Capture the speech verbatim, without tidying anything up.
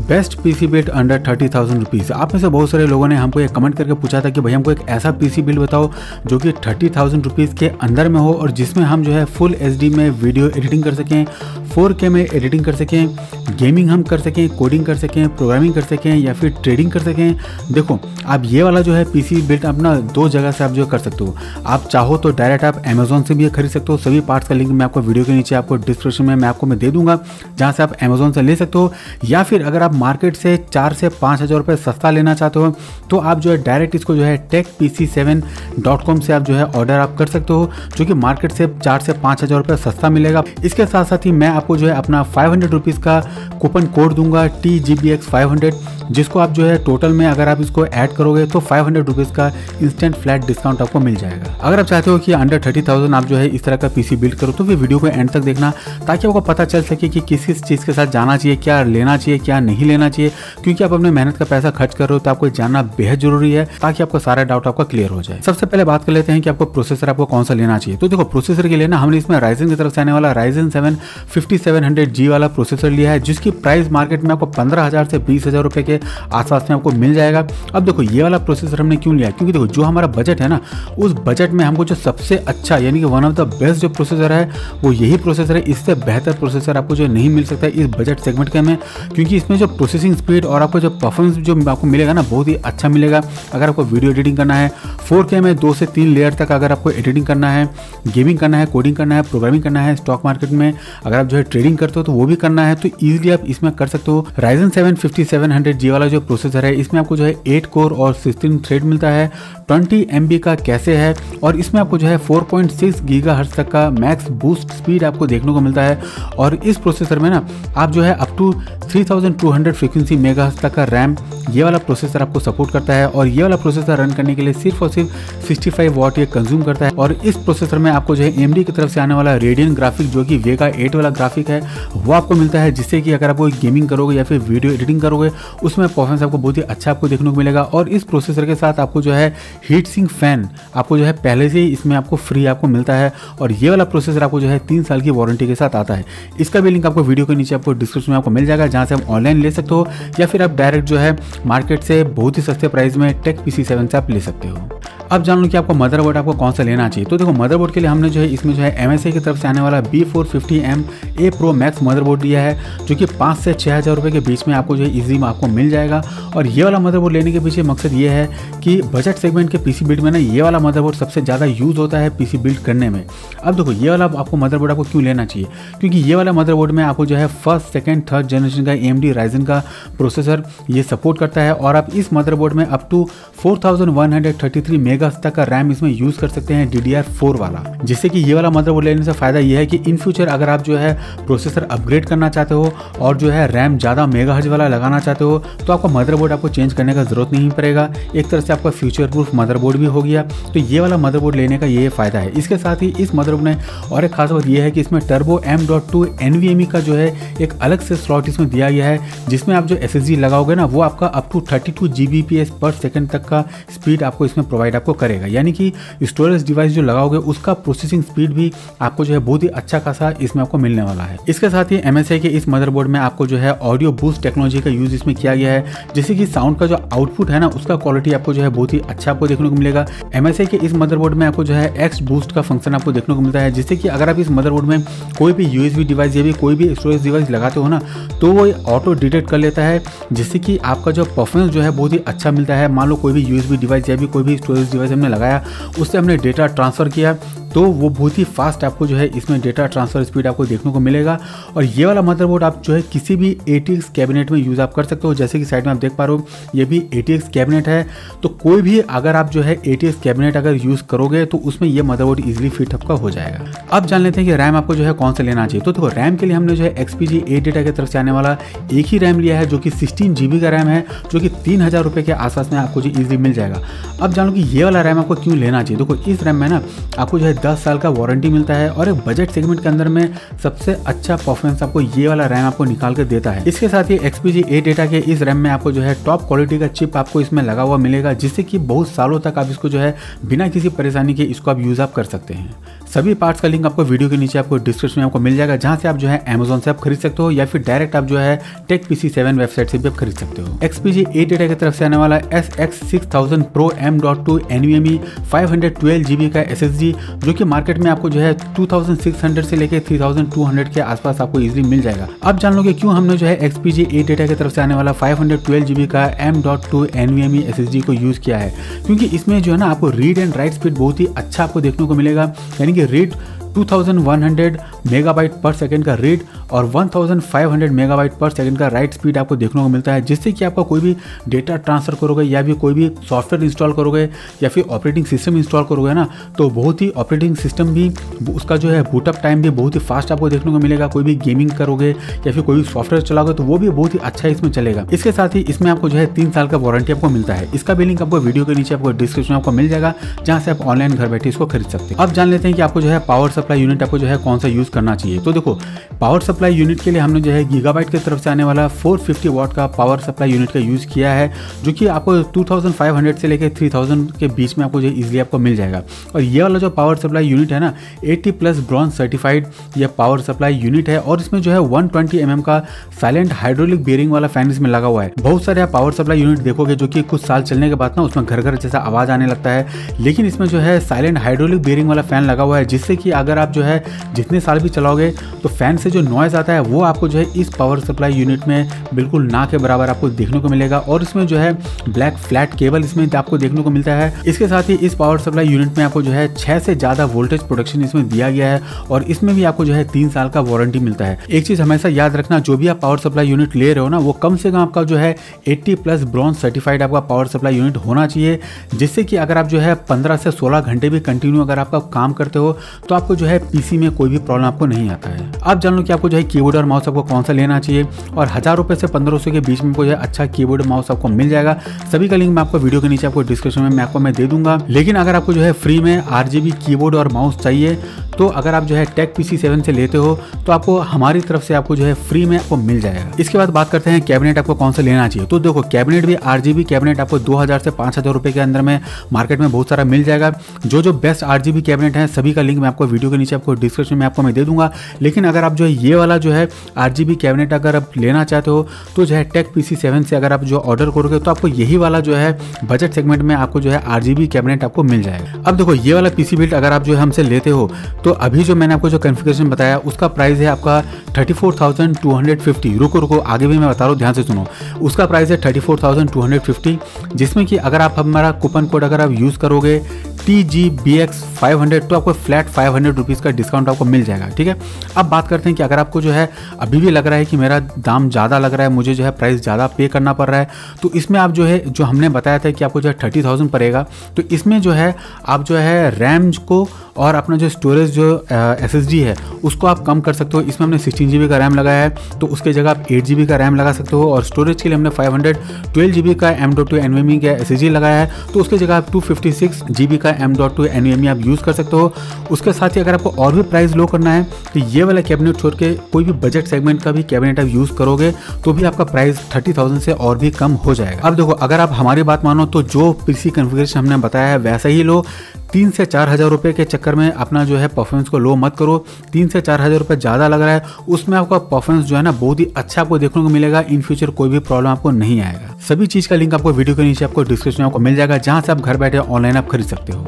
Best PC build under thirty thousand rupees. आप में से बहुत सारे लोगों ने हमको एक कमेंट करके पूछा था कि भाई हमको एक ऐसा पीसी बिल्ड बताओ जो कि थर्टी थाउजेंड रुपीज़ के अंदर में हो और जिसमें हम जो है फुल एचडी में वीडियो एडिटिंग कर सकें, फोर के में एडिटिंग कर सकें, गेमिंग हम कर सकें, कोडिंग कर सकें, प्रोग्रामिंग कर सकें या फिर ट्रेडिंग कर सकें। देखो आप ये वाला जो है पीसी बिल्ड अपना दो जगह से आप जो कर सकते हो। आप चाहो तो डायरेक्ट आप अमेजोन से भी खरीद सकते हो। सभी पार्ट्स का लिंक मैं आपको वीडियो के नीचे आपको डिस्क्रिप्शन में मैं आपको मैं दे दूंगा, जहाँ से आप अमेजोन से ले सकते हो। या फिर अगर आप मार्केट से चार से पाँच हज़ार रुपये सस्ता लेना चाहते हो तो आप जो है डायरेक्ट इसको जो है tech P C seven dot com से आप जो है ऑर्डर आप कर सकते हो, जो कि मार्केट से चार से पाँच हज़ार रुपये सस्ता मिलेगा। इसके साथ साथ ही मैं आपको जो है अपना फाइव हंड्रेड रुपीज़ का कूपन कोड दूंगा T G B X five hundred, जिसको आप जो है टोटल में अगर आप इसको ऐड करोगे तो फाइव हंड्रेड रुपीज़ का इंस्टेंट फ्लैट डिस्काउंट आपको मिल जाएगा। अगर आप चाहते हो कि अंडर थर्टी थाउजेंड आप जो है इस तरह का पीसी बिल्ड करो तो फिर वीडियो को एंड तक देखना, ताकि आपको पता चल सके कि किस किस चीज़ के साथ जाना चाहिए, क्या लेना चाहिए, क्या नहीं लेना चाहिए। क्योंकि आप अपने मेहनत का पैसा खर्च कर रहे हो तो आपको जानना बेहद जरूरी है, ताकि आपका सारा डाउट आपका क्लियर हो जाए। सबसे पहले बात कर लेते हैं कि आपको प्रोसेसर आपको कौन सा लेना चाहिए। तो देखो प्रोसेसर के लिए ना हमने इसमें राइजन की तरफ से आने वाला Ryzen seven fifty seven hundred G वाला प्रोसेसर लिया है, जिसकी प्राइस मार्केट में आपको पंद्रह हज़ार से बीस हज़ार रुपये के आसपास में आपको मिल जाएगा। अब देखो ये वाला प्रोसेसर हमने क्यों लिया, क्योंकि देखो जो हमारा बजट है ना, उस बजट में हमको जो सबसे अच्छा यानी कि वन ऑफ द बेस्ट जो प्रोसेसर है वो यही प्रोसेसर है। इससे बेहतर प्रोसेसर आपको जो नहीं मिल सकता है इस बजट सेगमेंट के में, क्योंकि इसमें जो प्रोसेसिंग स्पीड और आपको जो परफॉर्मेंस जो आपको मिलेगा ना बहुत ही अच्छा मिलेगा। अगर आपको वीडियो एडिटिंग करना है फोर के में दो से तीन लेयर तक, अगर आपको एडिटिंग करना है, गेमिंग करना है, कोडिंग करना है, प्रोग्रामिंग करना है, स्टॉक मार्केट में अगर आप जो है ट्रेडिंग करते हो तो वो भी करना है, तो ईजिली आप इसमें कर सकते हो। Ryzen seven fifty seven hundred G वाला जो प्रोसेसर है इसमें आपको जो है एट कोर और सिक्सटीन थ्रेड मिलता है, ट्वेंटी एम बी का कैसे है, और इसमें आपको जो है फोर पॉइंट सिक्स गीगाहर्ट्ज़ तक का मैक्स बूस्ट स्पीड आपको देखने को मिलता है। और इस प्रोसेसर में ना आप जो है up to three thousand two hundred frequency megahertz तक का रैम ये वाला प्रोसेसर आपको सपोर्ट करता है। और ये वाला प्रोसेसर रन करने के लिए सिर्फ और सिर्फ सिक्सटी फाइव वॉट ये कंज्यूम करता है। और इस प्रोसेसर में आपको जो है एएमडी की तरफ से आने वाला रेडियन ग्राफिक जो कि वेगा एट वाला ग्राफिक है वो आपको मिलता है, जिससे कि अगर आप गेमिंग करोगे या फिर वीडियो एडिटिंग करोगे उसमें परफॉर्मेंस आपको बहुत ही अच्छा आपको देखने को मिलेगा। और इस प्रोसेसर के साथ आपको जो है हीट सिंक फैन आपको जो है पहले से ही इसमें आपको फ्री आपको मिलता है। और ये वाला प्रोसेसर आपको जो है तीन साल की वारंटी के साथ आता है। इसका भी लिंक आपको वीडियो के नीचे आपको डिस्क्रिप्शन में आपको मिल जाएगा, जहाँ से आप ऑनलाइन ले सकते हो या फिर आप डायरेक्ट जो है मार्केट से बहुत ही सस्ते प्राइस में टेक पी सी सेवन से आप ले सकते हो। अब जान लो कि आपको मदरबोर्ड आपको कौन सा लेना चाहिए। तो देखो मदरबोर्ड के लिए हमने जो है इसमें जो है एम एस आई की तरफ से आने वाला B four fifty M A pro max motherboard लिया है, जो कि पाँच से छः हज़ार रुपये के बीच में आपको जो है इजीली आपको मिल जाएगा। और ये वाला मदरबोर्ड लेने के पीछे मकसद ये है कि बजट सेगमेंट के पीसी बिल्ड में ना ये वाला मदरबोर्ड सबसे ज़्यादा यूज़ होता है पीसी बिल्ड करने में। अब देखो ये वाला आपको मदरबोर्ड आपको क्यों लेना चाहिए, क्योंकि ये वाला मदरबोर्ड में आपको जो है फर्स्ट सेकंड थर्ड जनरेशन का एएमडी राइजन का प्रोसेसर ये सपोर्ट करता है। और आप इस मदरबोर्ड में up to four thousand one hundred thirty three mega तक का रैम इसमें यूज़ कर सकते हैं डी डी आर फोर वाला। जिससे कि ये वाला मदरबोर्ड लेने से फ़ायदा ये है कि इन फ्यूचर अगर आप जो है प्रोसेसर अपग्रेड करना चाहते हो और जो है रैम ज़्यादा मेगाहर्ट्ज़ वाला लगाना चाहते हो तो आपका मदरबोर्ड आपको चेंज करने का जरूरत नहीं पड़ेगा। एक तरह से आपका फ्यूचर प्रूफ मदरबोर्ड भी हो गया। तो ये वाला मदरबोर्ड लेने का ये फ़ायदा है। इसके साथ ही इस मदरबोर्ड में और एक खास बात यह है कि इसमें turbo M dot two N V M E का जो है एक अलग से स्लॉट इसमें दिया गया है, जिसमें आप जो एस एस डी लगाओगे ना वो आपका up to thirty two G B P S पर सेकेंड तक का स्पीड आपको इसमें प्रोवाइड आपको करेगा। यानी कि स्टोरेज डिवाइस जो लगाओगे उसका प्रोसेसिंग स्पीड भी आपको जो है बहुत ही अच्छा खासा इसमें आपको मिलने वाला है। इसके साथ ही एम एस आई के इस मदरबोर्ड में आपको जो है ऑडियो बूस्ट टेक्नोलॉजी का यूज इसमें किया गया है, जिससे कि साउंड का जो आउटपुट है ना उसका क्वालिटी आपको जो है बहुत ही अच्छा आपको देखने को मिलेगा। एम एस आई के इस मदरबोर्ड में आपको जो है एक्स बूस्ट का फंक्शन आपको देखने को मिलता है, जिससे कि अगर आप इस मदरबोर्ड में कोई भी यूएसबी डिवाइस या भी कोई भी स्टोरेज डिवाइस लगाते हो ना तो वो ऑटो डिटेक्ट कर लेता है, जिससे कि आपका जो परफॉर्मेंस जो है बहुत ही अच्छा मिलता है। मान लो कोई भी यूएसबी डिवाइस या भी कोई भी स्टोरेज डिवाइस हमने लगाया, उससे हमने डेटा ट्रांसफ़र किया तो वो बहुत ही फास्ट आपको जो है इसमें डेटा ट्रांसफर स्पीड आपको देखने को मिलेगा। और ये वाला मदरबोर्ड आप जो है किसी भी ए टी एक्स कैबिनेट में यूज़ आप कर सकते हो। जैसे कि साइड में आप देख पा रहे हो ये भी ए टी एक्स कैबिनेट है, तो कोई भी अगर आप जो है ए टी एक्स कैबिनेट अगर यूज़ करोगे तो उसमें ये मदरबोर्ड इजीली फिट आपका हो जाएगा। अब जान लेते हैं कि रैम आपको जो है कौन सा लेना चाहिए। तो देखो रैम के लिए हमने जो है X P G ADATA की तरफ से आने वाला एक ही रैम लिया है, जो कि सिक्सटीन जी बी का रैम है, जो कि तीन हज़ार रुपये के आसपास में आपको जो ईजिली मिल जाएगा। अब जानो कि ये वाला रैम आपको क्यों लेना चाहिए। देखो इस रैम में ना आपको जो है दस साल का वारंटी मिलता है और एक बजट सेगमेंट के अंदर में सबसे अच्छा परफॉर्मेंस आपको ये वाला रैम आपको निकाल के देता है। इसके साथ ही एक्सपीजी ए डेटा के इस रैम में आपको जो है टॉप क्वालिटी का चिप आपको इसमें लगा हुआ मिलेगा, जिससे कि बहुत सालों तक आप इसको जो है बिना किसी परेशानी के इसको आप यूज आप कर सकते हैं। सभी पार्ट्स का लिंक आपको वीडियो के नीचे आपको डिस्क्रिप्शन में आपको मिल जाएगा, जहां से आप जो है अमेजोन से आप खरीद सकते हो या फिर डायरेक्ट आप जो है टेक पीसी सेवन वेबसाइट से भी आप खरीद सकते हो। एक्सपीजी ए डेटा की तरफ से आने वाला S X six thousand pro M dot two NVMe five hundred twelve GB का एसएसडी, जो कि मार्केट में आपको जो है टू थाउजेंड सिक्स हंड्रेड से लेकर थ्री थाउजेंड टू हंड्रेड के आसपास आपको इजीली मिल जाएगा। अब जान लोगे क्यों हमने जो है एक्सपीजी ए डेटा की तरफ से आने वाला फाइव हंड्रेड ट्वेल्व जीबी का M dot two NVMe SSD को यूज किया है, क्योंकि इसमें जो है ना आपको रीड एंड राइट स्पीड बहुत ही अच्छा आपको देखने को मिलेगा। यानी कि read two thousand one hundred megabyte पर सेकंड का रीड और one thousand five hundred megabyte पर सेकंड का राइट स्पीड आपको देखने को मिलता है, जिससे कि आपका कोई भी डेटा ट्रांसफर करोगे या भी कोई भी सॉफ्टवेयर इंस्टॉल करोगे या फिर ऑपरेटिंग सिस्टम इंस्टॉल करोगे ना, तो बहुत ही ऑपरेटिंग सिस्टम भी उसका जो है बूटअप टाइम भी बहुत ही फास्ट आपको देखने को मिलेगा। कोई भी गेमिंग करोगे या फिर कोई भी सॉफ्टवेयर चलाओगे तो वो भी बहुत ही अच्छा इसमें चलेगा। इसके साथ ही इसमें आपको जो है तीन साल का वारंटी आपको मिलता है। इसका भी लिंक आपको वीडियो के नीचे आपको डिस्क्रिप्शन में आपको मिल जाएगा, जहाँ से आप ऑनलाइन घर बैठे इसको खरीद सकते हैं। अब जान लेते हैं कि आपको जो है पावर सप्लाई यूनिट आपको जो है कौन सा यूज करना चाहिए। तो देखो, पावर सप्लाई यूनिट के लिए हमने जो है गीगाबाइट की तरफ से आने वाला फोर फिफ्टी वॉट का पावर सप्लाई यूनिट का यूज किया है, जो कि आपको टू थाउजेंड फाइव हंड्रेड से लेकर थ्री थाउजेंड के बीच में आपको जो इजीली आपको मिल जाएगा। और ये वाला जो पावर सप्लाई यूनिट है ना, एटी प्लस ब्रॉन्ज सर्टिफाइड ये पावर सप्लाई यूनिट है और इसमें जो है वन ट्वेंटी एम एम का साइलेंट हाइड्रोलिक बेयरिंग वाला फैन इसमें लगा हुआ है। बहुत सारे आप पावर सप्लाई यूनिट देखोगे जो कि कुछ साल चलने के बाद ना उसमें घर घर जैसा आवाज आने लगता है, लेकिन इसमें जो है साइलेंट हाइड्रोलिक बेयरिंग वाला फैन लगा हुआ है, जिससे कि अगर आप जो है जितने साल भी चलाओगे तो फैन से जो नॉइज आता है वो आपको जो है इस पावर सप्लाई यूनिट में बिल्कुल ना के बराबर आपको देखने को मिलेगा। और इसमें जो है ब्लैक फ्लैट केबल इसमें आपको देखने को मिलता है। इसके साथ ही इस पावर सप्लाई यूनिट में आपको जो है छह से ज्यादा वोल्टेज प्रोडक्शन इसमें दिया गया है और इसमें भी आपको जो है तीन साल का वारंटी मिलता है। एक चीज हमेशा याद रखना, जो भी आप पावर सप्लाई यूनिट ले रहे हो ना, वो कम से कम आपका जो है एटी प्लस ब्रॉन्ज सर्टिफाइड आपका पावर सप्लाई यूनिट होना चाहिए, जिससे कि अगर आप जो है पंद्रह से सोलह घंटे भी कंटिन्यू अगर आपका काम करते हो तो आपको जो है पीसी में कोई भी प्रॉब्लम आपको नहीं आता है। आप जान लो कि आपको जो है कीबोर्ड और माउस आपको कौन सा लेना चाहिए, और हजार रुपए से पंद्रह सौ के बीच में कोई अच्छा कीबोर्ड माउस आपको मिल जाएगा। सभी का लिंक मैं आपको वीडियो के नीचे आपको डिस्क्रिप्शन में मैं आपको मैं दे दूंगा। लेकिन अगर आपको जो है फ्री में आरजीबी कीबोर्ड और माउस चाहिए तो अगर आप जो है टेक पीसी सेवन से लेते हो तो आपको हमारी तरफ से आपको जो है फ्री में आपको मिल जाएगा। इसके बाद बात करते हैं कैबिनेट आपको कौन सा लेना चाहिए। तो देखो, कैबिनेट भी आरजीबी कैबिनेट आपको दो हज़ार से पाँच हज़ार रुपए के अंदर में मार्केट में बहुत सारा मिल जाएगा। जो जो बेस्ट आरजीबी कैबिनेट है सभी का लिंक मैं आपको वीडियो के नीचे आपको डिस्क्रिप्शन में आपको मैं दे दूंगा। लेकिन अगर आप जो है ये वाला जो है आरजीबी कैबिनेट अगर आप लेना चाहते हो तो जो है टेक पीसी सेवन से अगर आप जो ऑर्डर करोगे तो आपको यही वाला जो है बजट सेगमेंट में आपको जो है आरजीबी कैबिनेट आपको मिल जाएगा। अब देखो, ये वाला पीसी बिल्ड अगर आप जो है हमसे लेते हो तो अभी जो मैंने आपको जो कॉन्फ़िगरेशन बताया उसका प्राइस है आपका thirty four thousand two hundred fifty. रुको रुको आगे भी मैं बता रहा हूँ, ध्यान से सुनो। उसका प्राइस है thirty four thousand two hundred fifty, जिसमें कि अगर आप हमारा कूपन कोड अगर आप यूज़ करोगे T G B X five hundred तो आपको फ्लैट फाइव हंड्रेड रुपीज़ का डिस्काउंट आपको मिल जाएगा। ठीक है, अब बात करते हैं कि अगर आपको जो है अभी भी लग रहा है कि मेरा दाम ज़्यादा लग रहा है, मुझे जो है प्राइस ज़्यादा पे करना पड़ रहा है, तो इसमें आप जो है जो हमने बताया था कि आपको जो है थर्टी थाउजेंड पड़ेगा, तो इसमें जो है आप जो है रैम को और अपना जो स्टोरेज जो एस एस डी है उसको आप कम कर सकते हो। इसमें हमने सिक्सटीन जी बी का रैम लगाया है तो उसके जगह आप एट जी बी का रैम लगा सकते हो, और स्टोरेज के लिए हमने five hundred twelve G B का M dot two N V M E का एस एस डी लगाया है, तो उसके जगह आप two fifty six G B का M dot two N V M E आप यूज़ कर सकते हो। उसके साथ ही अगर आपको और भी प्राइस लो करना है तो ये वाला कैबिनेट छोड़ के कोई भी बजट सेगमेंट का भी कैबिनेट आप यूज़ करोगे तो भी आपका प्राइस थर्टी थाउजेंड से और भी कम हो जाएगा। अब देखो, अगर आप हमारी बात मानो तो जो पीसी कॉन्फ़िगरेशन हमने बताया है वैसा ही लो। तीन से चार हज़ार रुपये के चक्कर में अपना जो है परफॉर्मेंस को लो मत करो। तीन से चार हज़ार रुपये ज़्यादा लग रहा है, उसमें आपका परफॉर्मेंस जो है ना बहुत ही अच्छा आपको देखने को मिलेगा। इन फ्यूचर कोई भी प्रॉब्लम आपको नहीं आएगा। सभी चीज़ का लिंक आपको वीडियो के नीचे आपको डिस्क्रिप्शन में आपको मिल जाएगा, जहाँ से आप घर बैठे ऑनलाइन आप खरीद सकते हो।